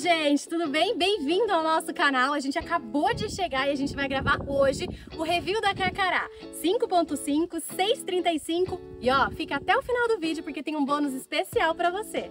gente, tudo bem? Bem-vindo ao nosso canal. A gente acabou de chegar e a gente vai gravar hoje o review da Carcará 5.5, 635 e ó, fica até o final do vídeo porque tem um bônus especial para você.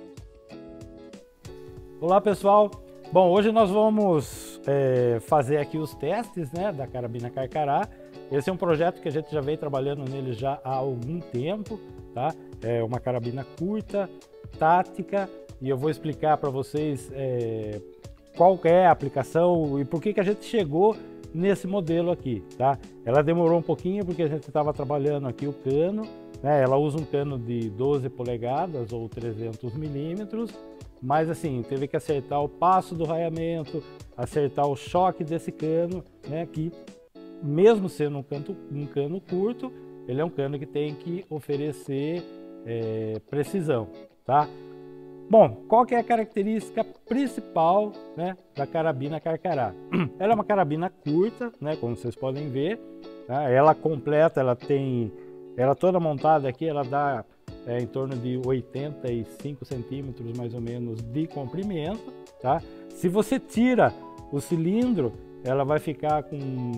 Olá pessoal, bom, hoje nós vamos fazer aqui os testes, né, da carabina Carcará. Esse é um projeto que a gente já vem trabalhando nele já há algum tempo, tá? É uma carabina curta, tática, e eu vou explicar para vocês qual é a aplicação e por que a gente chegou nesse modelo aqui, tá? Ela demorou um pouquinho porque a gente estava trabalhando aqui o cano, né? Ela usa um cano de 12 polegadas ou 300 milímetros, mas assim, teve que acertar o passo do raiamento, acertar o choque desse cano, né? Que mesmo sendo um cano curto, ele é um cano que tem que oferecer precisão, tá? Bom, qual que é a característica principal, né, da carabina Carcará? Ela é uma carabina curta, né, como vocês podem ver, tá? Ela completa, ela toda montada aqui, ela dá em torno de 85 centímetros mais ou menos de comprimento, tá? Se você tira o cilindro, ela vai ficar com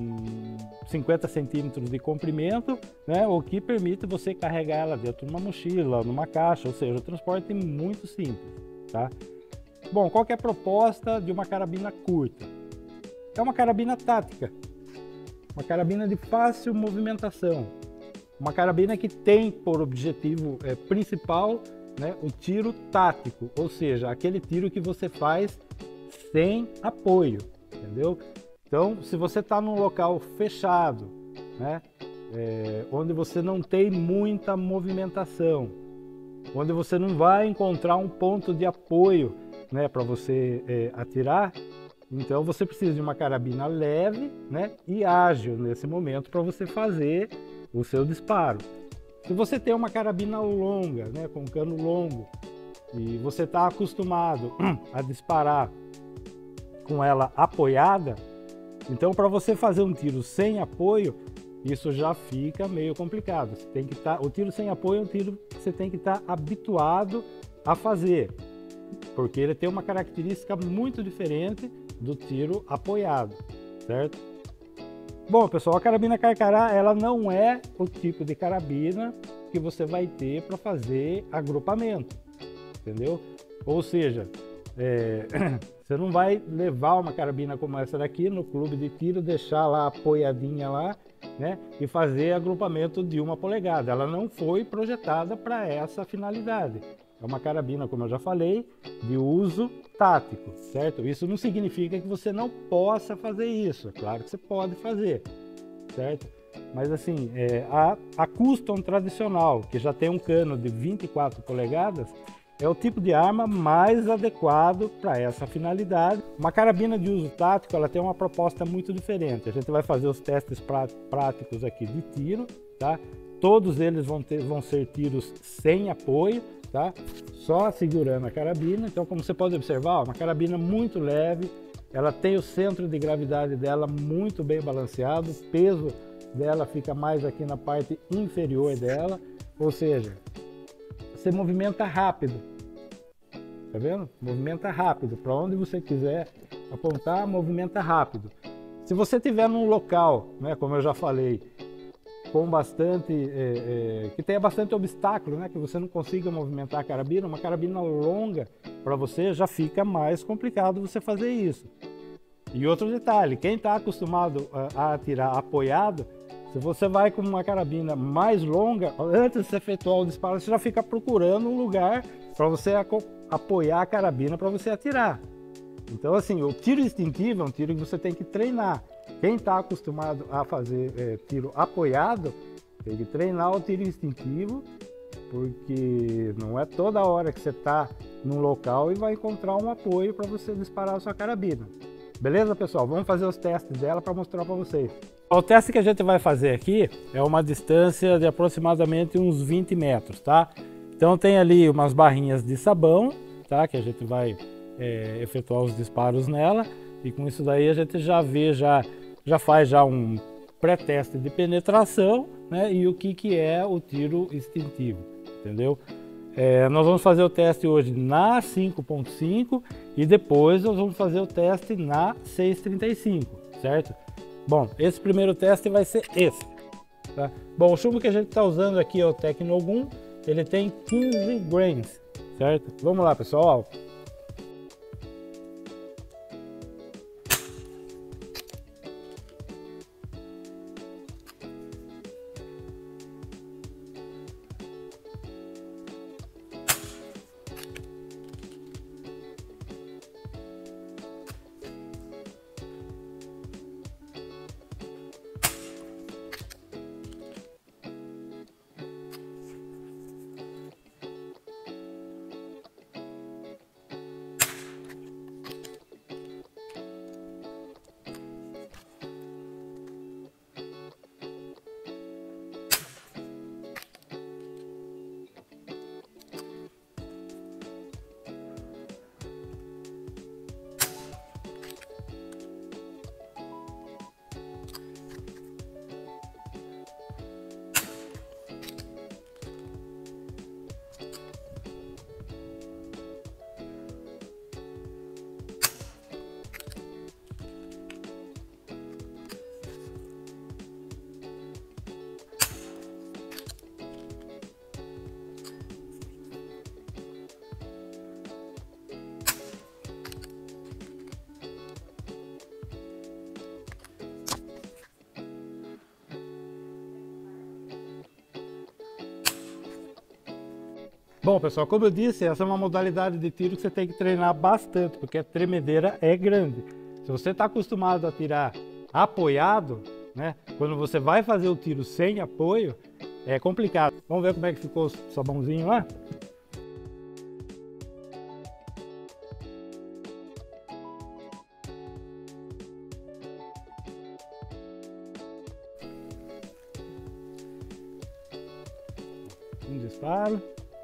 50 centímetros de comprimento, né, o que permite você carregar ela dentro de uma mochila, numa caixa, ou seja, o transporte é muito simples, tá? Bom, qual que é a proposta de uma carabina curta? É uma carabina tática, uma carabina de fácil movimentação, uma carabina que tem por objetivo principal, né, o tiro tático, ou seja, aquele tiro que você faz sem apoio, entendeu? Então, se você está num local fechado, né, onde você não tem muita movimentação, onde você não vai encontrar um ponto de apoio, né, para você atirar, então você precisa de uma carabina leve, né, e ágil nesse momento para você fazer o seu disparo. Se você tem uma carabina longa, né, com cano longo, e você está acostumado a disparar com ela apoiada, então, para você fazer um tiro sem apoio, isso já fica meio complicado. Você tem que o tiro sem apoio é um tiro que você tem que estar habituado a fazer, porque ele tem uma característica muito diferente do tiro apoiado, certo? Bom, pessoal, a carabina Carcará, ela não é o tipo de carabina que você vai ter para fazer agrupamento, entendeu? Ou seja, você não vai levar uma carabina como essa daqui no clube de tiro, deixar lá apoiadinha lá, né, e fazer agrupamento de 1 polegada. Ela não foi projetada para essa finalidade. É uma carabina, como eu já falei, de uso tático, certo? Isso não significa que você não possa fazer isso. É claro que você pode fazer, certo? Mas assim, a custom tradicional, que já tem um cano de 24 polegadas, é o tipo de arma mais adequado para essa finalidade. Uma carabina de uso tático, ela tem uma proposta muito diferente. A gente vai fazer os testes práticos aqui de tiro, tá? Todos eles vão ser tiros sem apoio, tá? Só segurando a carabina. Então, como você pode observar, uma carabina muito leve, ela tem o centro de gravidade dela muito bem balanceado, o peso dela fica mais aqui na parte inferior dela, ou seja, você movimenta rápido, tá vendo? Movimenta rápido, para onde você quiser apontar, movimenta rápido. Se você tiver num local, né, como eu já falei, com bastante, que tenha bastante obstáculo, né, que você não consiga movimentar a carabina, uma carabina longa para você já fica mais complicado você fazer isso. E outro detalhe, quem está acostumado a atirar apoiado, se você vai com uma carabina mais longa, antes de você efetuar o disparo, você já fica procurando um lugar para você apoiar a carabina para você atirar. Então, assim, o tiro instintivo é um tiro que você tem que treinar. Quem está acostumado a fazer tiro apoiado, tem que treinar o tiro instintivo, porque não é toda hora que você está num local e vai encontrar um apoio para você disparar a sua carabina. Beleza, pessoal? Vamos fazer os testes dela para mostrar para vocês. O teste que a gente vai fazer aqui é uma distância de aproximadamente uns 20 metros, tá? Então tem ali umas barrinhas de sabão, tá? Que a gente vai efetuar os disparos nela, e com isso daí a gente já faz um pré-teste de penetração, né? E o que é o tiro instintivo, entendeu? Nós vamos fazer o teste hoje na 5.5 E depois nós vamos fazer o teste na 6,35, certo? Bom, esse primeiro teste vai ser esse, tá? Bom, o chumbo que a gente está usando aqui é o Tecnogum, ele tem 15 grains, certo? Vamos lá, pessoal. Bom, pessoal, como eu disse, essa é uma modalidade de tiro que você tem que treinar bastante, porque a tremedeira é grande. Se você está acostumado a tirar apoiado, né, quando você vai fazer o tiro sem apoio, é complicado. Vamos ver como é que ficou sua mãozinha lá? Um disparo.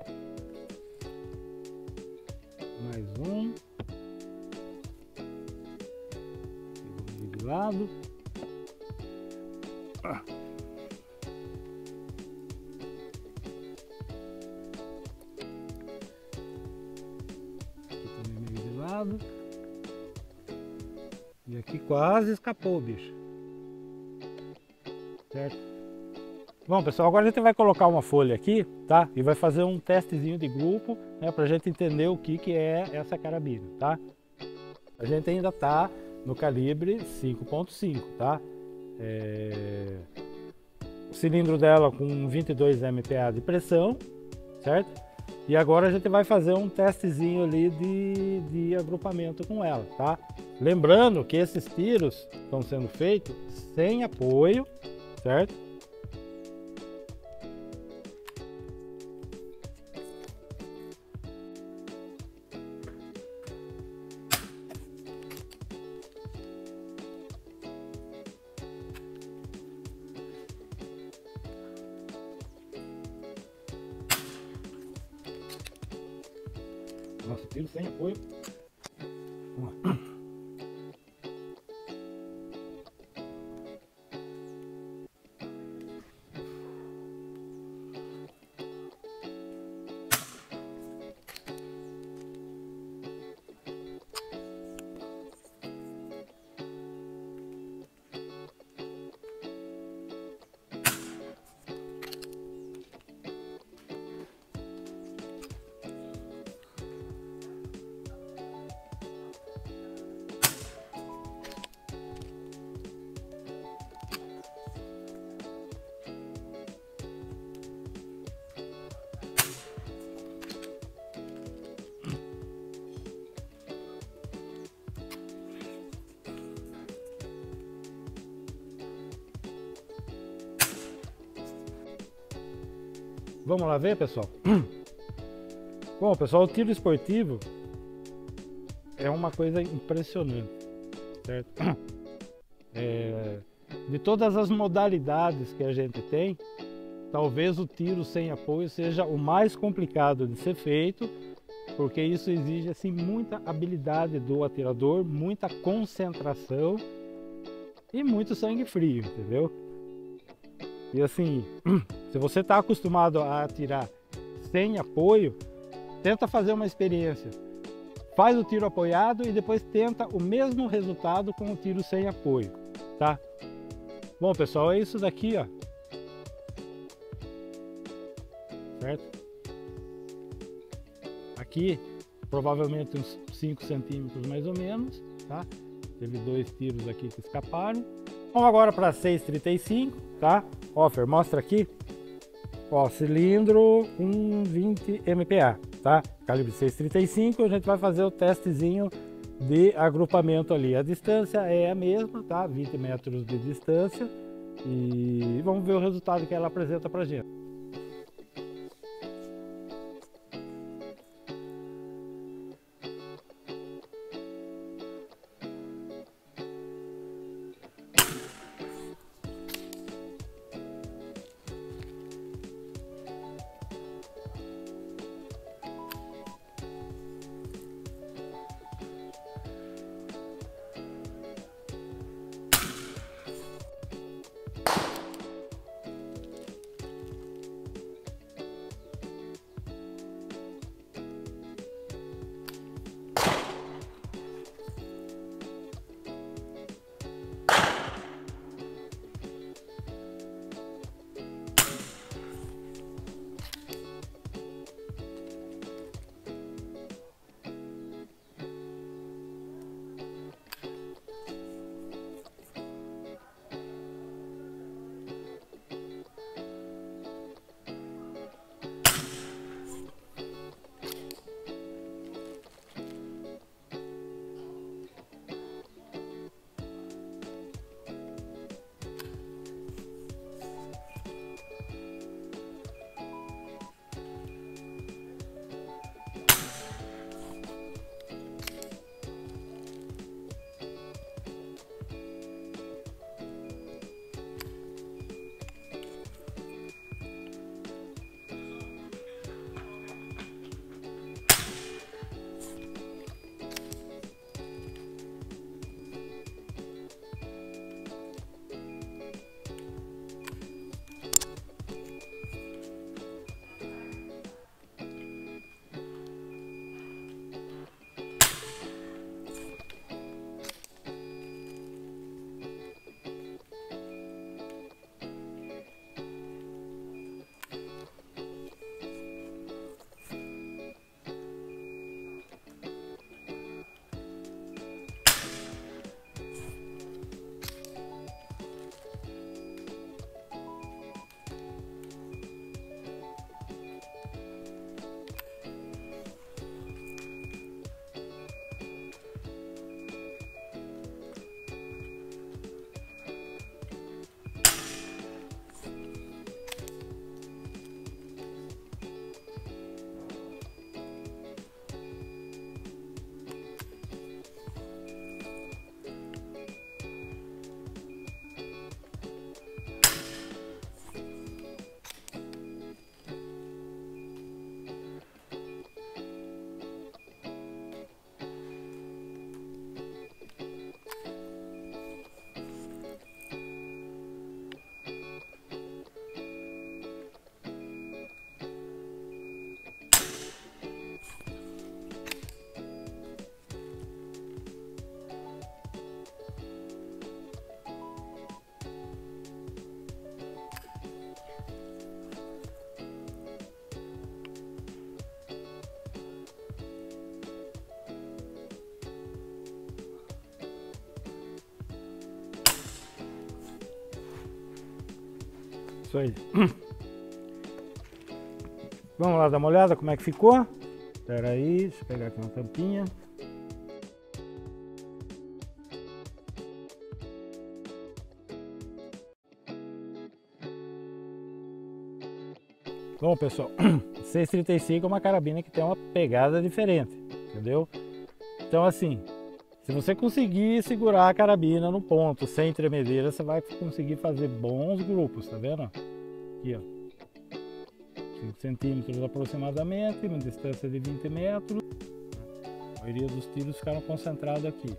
Mais um. Segundo de lado. Aqui também meio de lado. E aqui quase escapou o bicho. Certo? Bom, pessoal, agora a gente vai colocar uma folha aqui, tá? E vai fazer um testezinho de grupo, né? Pra gente entender o que é essa carabina, tá? A gente ainda tá no calibre 5.5, tá? O cilindro dela com 22 MPa de pressão, certo? E agora a gente vai fazer um testezinho ali de agrupamento com ela, tá? Lembrando que esses tiros estão sendo feitos sem apoio, certo? Nosso tiro sem apoio. Vamos lá. Vamos lá ver, pessoal? Bom, pessoal, o tiro esportivo é uma coisa impressionante, certo? De todas as modalidades que a gente tem, talvez o tiro sem apoio seja o mais complicado de ser feito, porque isso exige assim muita habilidade do atirador, muita concentração e muito sangue frio, entendeu? E assim, se você está acostumado a atirar sem apoio, tenta fazer uma experiência. faz o tiro apoiado e depois tenta o mesmo resultado com o tiro sem apoio, tá? Bom, pessoal, é isso daqui, ó. Certo? Aqui, provavelmente uns 5 centímetros mais ou menos, tá? Teve 2 tiros aqui que escaparam. Vamos agora para 6,35, tá? Ó, Fer, mostra aqui. Ó, cilindro 1,20 MPa, tá? Calibre 6,35, a gente vai fazer o testezinho de agrupamento ali. A distância é a mesma, tá? 20 metros de distância. E vamos ver o resultado que ela apresenta pra gente. Isso aí. Vamos lá dar uma olhada como é que ficou. Espera aí, deixa eu pegar aqui uma tampinha. Bom, pessoal, 6,35 é uma carabina que tem uma pegada diferente, entendeu? Então, assim, se você conseguir segurar a carabina no ponto sem tremedeira, você vai conseguir fazer bons grupos, tá vendo? Aqui, ó, 5 centímetros aproximadamente, uma distância de 20 metros. A maioria dos tiros ficaram concentrados aqui.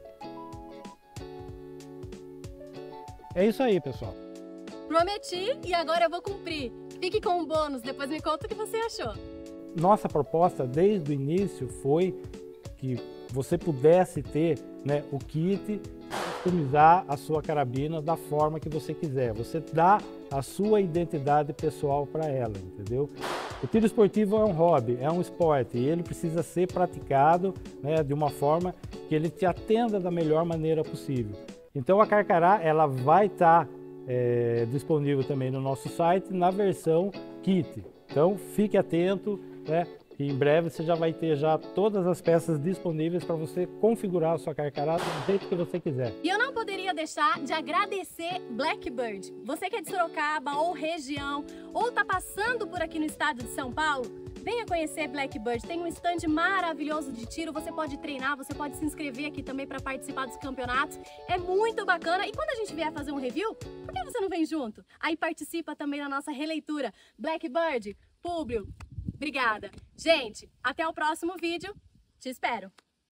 É isso aí, pessoal. Prometi e agora eu vou cumprir. Fique com o bônus, depois me conta o que você achou. Nossa proposta desde o início foi que você pudesse ter, né, o kit, customizar a sua carabina da forma que você quiser. Você dá a sua identidade pessoal para ela, entendeu? O tiro esportivo é um hobby, é um esporte e ele precisa ser praticado, né, de uma forma que ele te atenda da melhor maneira possível. Então a Carcará ela vai estar disponível também no nosso site na versão kit. Então fique atento, né? E em breve você já vai ter já todas as peças disponíveis para você configurar a sua Carcará do jeito que você quiser. E eu não poderia deixar de agradecer Blackbird. Você que é de Sorocaba ou região, ou tá passando por aqui no estado de São Paulo, venha conhecer Blackbird. Tem um stand maravilhoso de tiro, você pode treinar, você pode se inscrever aqui também para participar dos campeonatos. É muito bacana. E quando a gente vier fazer um review, por que você não vem junto? Aí participa também da nossa releitura. Blackbird, Públio, obrigada. Gente, até o próximo vídeo. Te espero.